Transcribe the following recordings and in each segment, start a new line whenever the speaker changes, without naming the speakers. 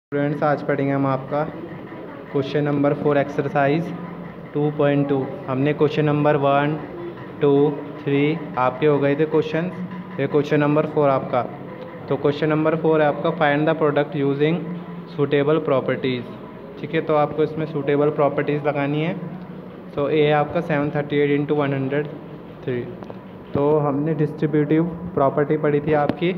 Students, आज पढ़ेंगे हम आपका क्वेश्चन नंबर 4 एक्सरसाइज 2.2। हमने क्वेश्चन नंबर 1, 2, 3 आपके हो गए थे क्वेश्चन। ये क्वेश्चन नंबर 4 आपका। तो क्वेश्चन नंबर 4 है आपका, find the product using suitable properties. ठीक है, तो आपको इसमें सूटेबल प्रॉपर्टीज़ लगानी है। तो ए है आपका 738 इंटू 103। तो हमने डिस्ट्रीब्यूटिव प्रॉपर्टी पढ़ी थी आपकी,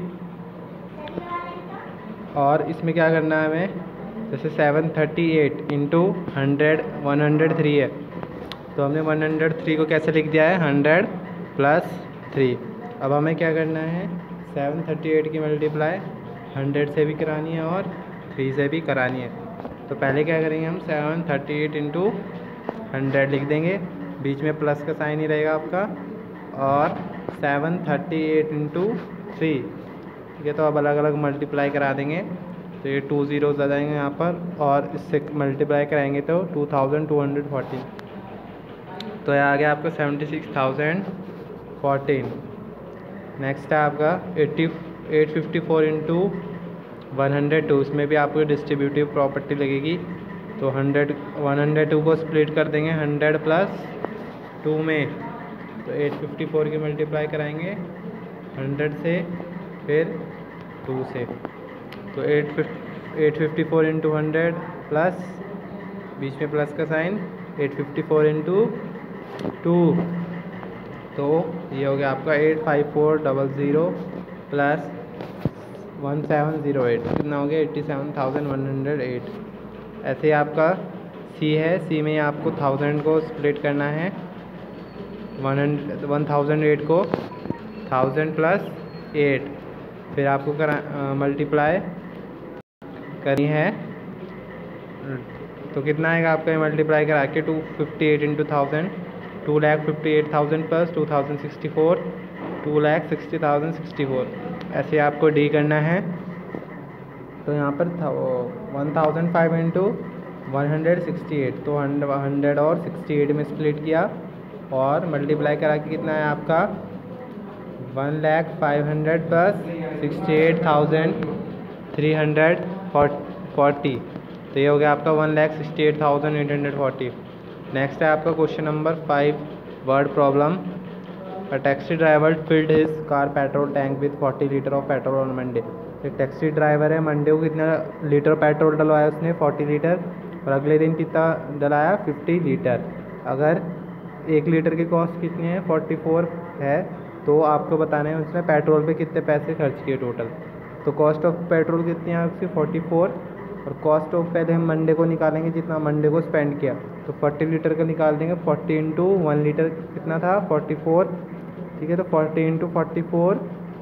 और इसमें क्या करना है हमें, जैसे 738 इंटू 103 है, तो हमने 103 को कैसे लिख दिया है, 100 प्लस 3। अब हमें क्या करना है, 738 की मल्टीप्लाई 100 से भी करानी है और 3 से भी करानी है। तो पहले क्या करेंगे, हम 738 इंटू 100 लिख देंगे, बीच में प्लस का साइन ही रहेगा आपका, और 738 इंटू 3। ठीक है, तो अब अलग अलग मल्टीप्लाई करा देंगे, तो ये 2 ज़ीरोज़ आ जाएंगे यहाँ पर, और इससे मल्टीप्लाई कराएंगे तो 2214। तो ये आ गया आपका 76,014। नेक्स्ट है आपका 854 इंटू 102। इसमें भी आपको डिस्ट्रीब्यूटिव प्रॉपर्टी लगेगी। तो 102 को स्प्लिट कर देंगे 100 प्लस 2 में, तो 854 की मल्टीप्लाई कराएंगे 100 से, फिर 2 से। तो 854 इंटू 100 प्लस, बीच में प्लस का साइन, 854 इंटू 2। तो ये हो गया आपका 85400 प्लस 1708, कितना हो गया, 87,108। ऐसे ही आपका सी है, सी में आपको 1000 को स्प्लिट करना है, 1008 को 1000 प्लस 8, फिर आपको मल्टीप्लाई करनी है। तो कितना आएगा आपका मल्टीप्लाई करा के, 258 इंटू 1000, 2,58,000 प्लस 2064, 2,60,064। ऐसे आपको डी करना है। तो यहाँ पर 1005 इंटू 168, तो 100 और 68 में स्प्लिट किया, और मल्टीप्लाई करा के कितना है आपका 1,05,000 प्लस 68,340। तो ये हो गया आपका 1,68,840। नेक्स्ट है आपका question number 5, word problem. A taxi driver filled his car petrol tank with 40 litre of petrol on Monday. एक टैक्सी ड्राइवर है, मंडे को कितना लीटर पेट्रोल डलवाया उसने, 40 लीटर, और अगले दिन कितना डलाया, 50 लीटर। अगर 1 लीटर की कॉस्ट कितनी है, 44 है, तो आपको बताना है उसने पेट्रोल पे कितने पैसे खर्च किए टोटल। तो कॉस्ट ऑफ पेट्रोल कितनी है आपकी, 44, और कॉस्ट ऑफ पहले हम मंडे को निकालेंगे, जितना मंडे को स्पेंड किया, तो 40 लीटर का निकाल देंगे। 40 इंटू 1 लीटर कितना था, 44। ठीक है, तो 40 इंटू 44,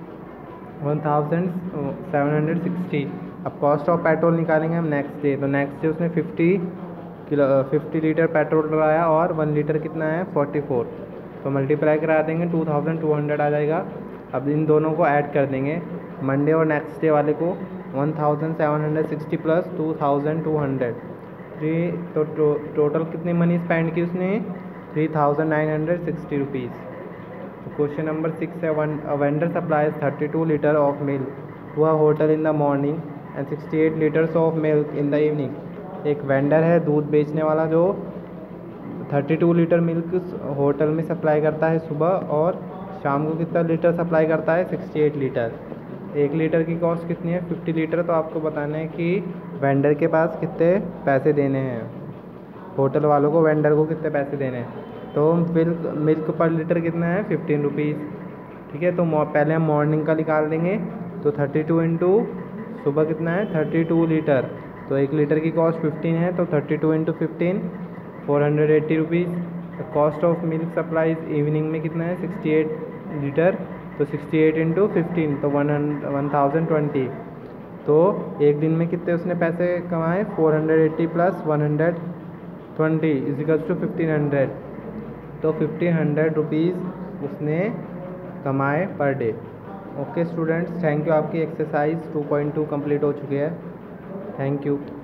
1760। अब कॉस्ट ऑफ पेट्रोल निकालेंगे हम नेक्स्ट डे। तो नेक्स्ट डे उसने 50 लीटर पेट्रोल डलाया, और 1 लीटर कितना है, 44। तो मल्टीप्लाई करा देंगे, 2200 आ जाएगा। अब इन दोनों को ऐड कर देंगे, मंडे और नेक्स्ट डे वाले को, 1760 प्लस 2200, तो टोटल कितनी मनी स्पेंड की उसने, 3960 रुपीज़। तो क्वेश्चन नंबर 6 है, vendor supplies 32 litre of milk to a hotel in the morning and 68 litres of milk in the evening. एक वेंडर है, दूध बेचने वाला, जो 32 लीटर मिल्क होटल में सप्लाई करता है सुबह, और शाम को कितना लीटर सप्लाई करता है, 68 लीटर। 1 लीटर की कॉस्ट कितनी है, 50 लीटर। तो आपको बताना है कि वेंडर के पास कितने पैसे देने हैं, होटल वालों को, वेंडर को कितने पैसे देने हैं। तो मिल्क पर लीटर कितना है, 15 रुपीज़। ठीक है, तो पहले हम मॉर्निंग का निकाल देंगे, तो 32 इंटू सुबह कितना है, 32 लीटर, तो 1 लीटर की कॉस्ट 15 है, तो 32 into 15, 480 rupees. Cost of milk supplies evening में कितना है, 68 लीटर, तो 68 इंटू 15, तो 1020। तो एक दिन में कितने उसने पैसे कमाए, 480 प्लस 120 इजिकल्स टू 1500। तो 1500 रुपीज़ उसने कमाए per day. Okay students, thank you. आपकी एक्सरसाइज 2.2 कंप्लीट हो चुकी है। Thank you.